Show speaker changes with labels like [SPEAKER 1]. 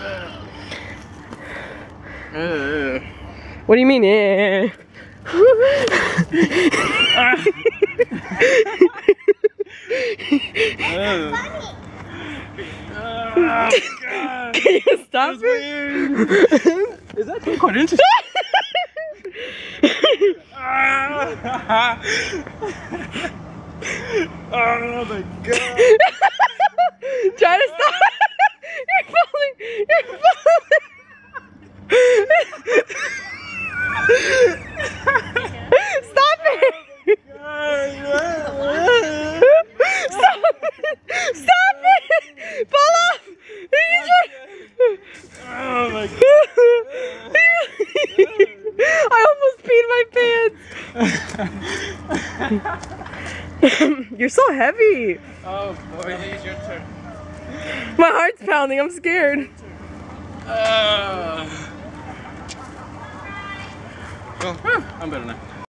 [SPEAKER 1] What do you mean? Eh? Can you stop it?
[SPEAKER 2] Is that quite interesting? Oh my god.
[SPEAKER 1] Try to stop. You're falling. You're falling. Stop it. Stop it. Stop it. Fall off.
[SPEAKER 2] Oh my god.
[SPEAKER 1] I almost peed my pants. You're so heavy.
[SPEAKER 2] Oh boy, it's your turn.
[SPEAKER 1] My heart's pounding. I'm scared.
[SPEAKER 2] I'm better now.